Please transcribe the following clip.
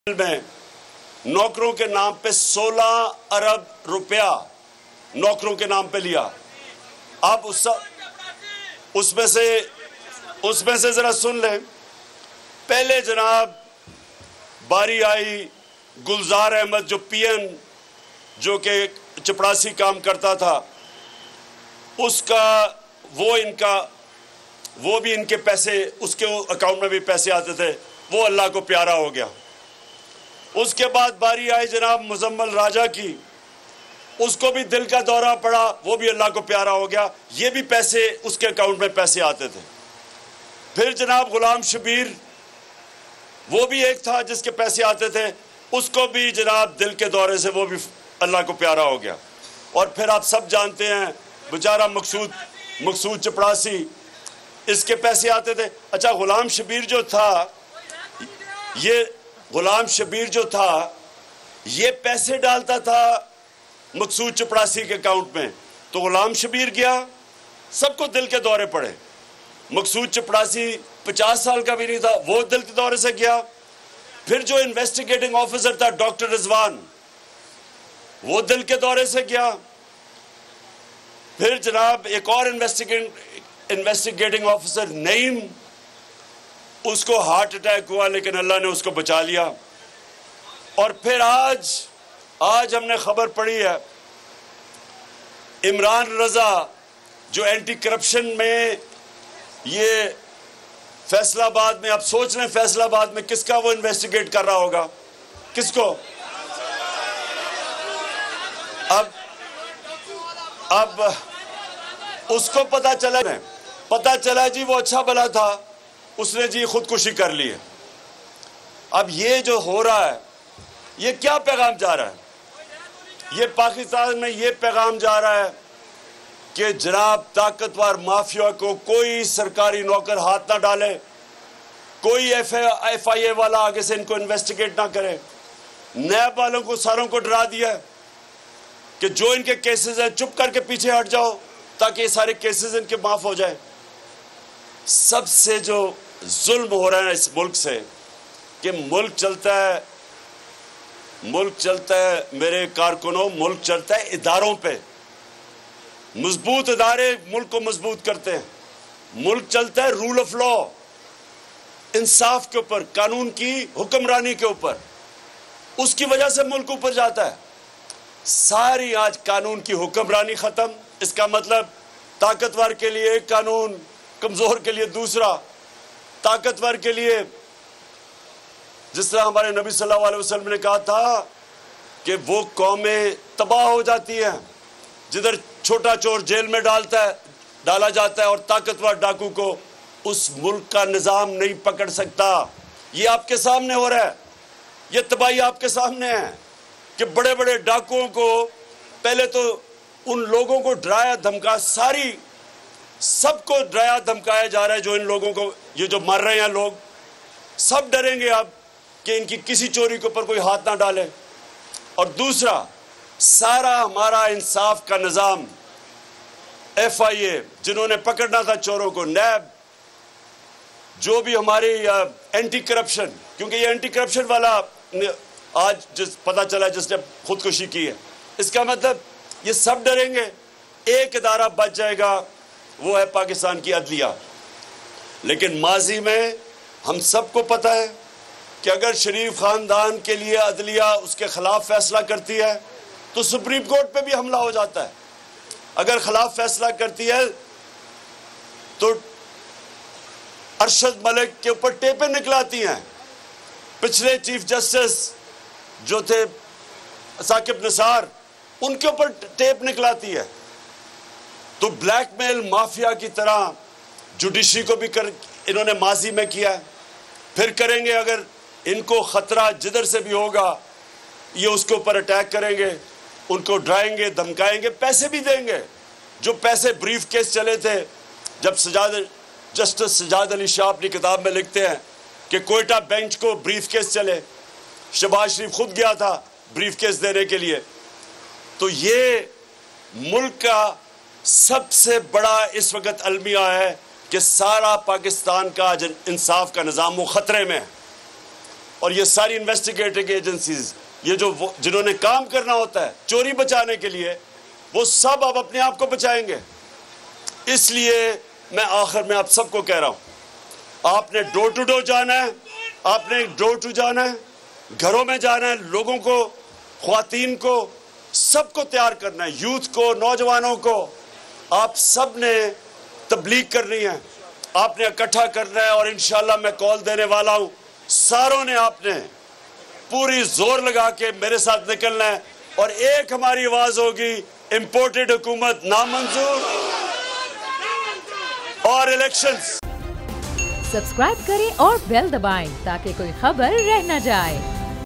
में नौकरों के नाम पे 16 अरब रुपया नौकरों के नाम पे लिया। अब उसमें से जरा सुन लें। पहले जनाब बारी आई गुलजार अहमद जो पीएन जो कि चपरासी काम करता था, उसका वो भी इनके पैसे उसके अकाउंट में भी पैसे आते थे, वो अल्लाह को प्यारा हो गया। उसके बाद बारी आई जनाब मुजम्मल राजा की, उसको भी दिल का दौरा पड़ा, वो भी अल्लाह को प्यारा हो गया, ये भी पैसे उसके अकाउंट में पैसे आते थे। फिर जनाब गुलाम शबीर, वो भी एक था जिसके पैसे आते थे, उसको भी जनाब दिल के दौरे से वो भी अल्लाह को प्यारा हो गया। और फिर आप सब जानते हैं बेचारा मकसूद चपरासी, इसके पैसे आते थे। अच्छा, गुलाम शबीर जो था ये पैसे डालता था मकसूद चपरासी के अकाउंट में, तो गुलाम शबीर गया, सबको दिल के दौरे पड़े। मकसूद चपरासी 50 साल का भी नहीं था, वो दिल के दौरे से गया। फिर जो इन्वेस्टिगेटिंग ऑफिसर था डॉक्टर रिजवान, वो दिल के दौरे से गया। फिर जनाब एक और इन्वेस्टिगेटिंग ऑफिसर नईम, उसको हार्ट अटैक हुआ लेकिन अल्लाह ने उसको बचा लिया। और फिर आज हमने खबर पढ़ी है इमरान रजा जो एंटी करप्शन में ये फैसलाबाद में, आप सोच लें फैसलाबाद में किसका वो इन्वेस्टिगेट कर रहा होगा, किसको? अब उसको पता चला जी वो अच्छा भला था, उसने जी खुदकुशी कर ली है। अब ये जो हो रहा है, ये क्या पैगाम जा रहा है? ये पाकिस्तान में ये पैगाम जा रहा है कि जनाब ताकतवर माफिया को कोई सरकारी नौकर हाथ ना डाले, कोई एफआईए वाला आगे से इनको इन्वेस्टिगेट ना करे। नैब वालों को सारों को डरा दिया कि जो इनके केसेस हैं चुप करके पीछे हट जाओ ताकि ये सारे केसेस इनके माफ हो जाए। सबसे जो जुल्म हो रहा है इस मुल्क से कि मुल्क चलता है मेरे कारकुनों, मुल्क चलता है इदारों पे। मजबूत इदारे मुल्क को मजबूत करते हैं। मुल्क चलता है रूल ऑफ लॉ, इंसाफ के ऊपर, कानून की हुक्मरानी के ऊपर। उसकी वजह से मुल्क ऊपर जाता है। सारी आज कानून की हुक्मरानी खत्म। इसका मतलब ताकतवर के लिए एक कानून, कमजोर के लिए दूसरा। ताकतवर के लिए जिस तरह हमारे नबी सल्लल्लाहु अलैहि वसल्लम ने कहा था कि वो कौमें तबाह हो जाती हैं जिधर छोटा चोर जेल में डाला जाता है और ताकतवर डाकू को उस मुल्क का निजाम नहीं पकड़ सकता। ये आपके सामने हो रहा है, ये तबाही आपके सामने है कि बड़े बड़े डाकुओं को पहले तो उन लोगों को डराया धमका, सबको डराया धमकाया जा रहा है। जो इन लोगों को, ये जो मर रहे हैं लोग, सब डरेंगे अब कि इनकी किसी चोरी के ऊपर कोई हाथ ना डाले। और दूसरा, सारा हमारा इंसाफ का निज़ाम, एफआईए जिन्होंने पकड़ना था चोरों को, नैब, जो भी हमारी एंटी करप्शन, क्योंकि ये एंटी करप्शन वाला आज पता चला जिसने खुदकुशी की है, इसका मतलब ये सब डरेंगे। एक इदारा बच जाएगा, वो है पाकिस्तान की अदलिया। लेकिन माजी में हम सबको पता है कि अगर शरीफ खानदान के लिए अदलिया उसके खिलाफ फैसला करती है तो सुप्रीम कोर्ट पे भी हमला हो जाता है। अगर खिलाफ फैसला करती है तो अरशद मलिक के ऊपर टेपें निकलाती हैं। पिछले चीफ जस्टिस जो थे साकिब निसार, उनके ऊपर टेप निकलाती है। तो ब्लैकमेल माफिया की तरह जुडिशरी को भी इन्होंने माजी में किया है, फिर करेंगे। अगर इनको खतरा जिधर से भी होगा ये उसके ऊपर अटैक करेंगे, उनको डराएंगे, धमकाएंगे, पैसे भी देंगे। जो पैसे ब्रीफ केस चले थे, जब जस्टिस सजाद अली शाह अपनी किताब में लिखते हैं कि कोयटा बेंच को ब्रीफ केस चले, शहबाज शरीफ खुद गया था ब्रीफ केस देने के लिए। तो ये मुल्क का सबसे बड़ा इस वक्त अलमिया है कि सारा पाकिस्तान का इंसाफ का निज़ाम वो खतरे में है। और ये सारी इन्वेस्टिगेटिंग एजेंसीज, ये जो जिन्होंने काम करना होता है चोरी बचाने के लिए, वो सब अब अपने आप को बचाएंगे। इसलिए मैं आखिर में आप सबको कह रहा हूं, आपने डोर टू डोर जाना है, आपने डोर टू जाना है, घरों में जाना है, लोगों को, ख्वातीन को, सबको तैयार करना है, यूथ को, नौजवानों को। आप सब ने तबलीग करनी है, आपने इकट्ठा करना है और इंशाल्लाह मैं कॉल देने वाला हूं, सारों ने आपने पूरी जोर लगा के मेरे साथ निकलना है और एक हमारी आवाज होगी, इंपोर्टेड हुकूमत नामंजूर और इलेक्शंस। सब्सक्राइब करें और बेल दबाएं ताकि कोई खबर रह न जाए।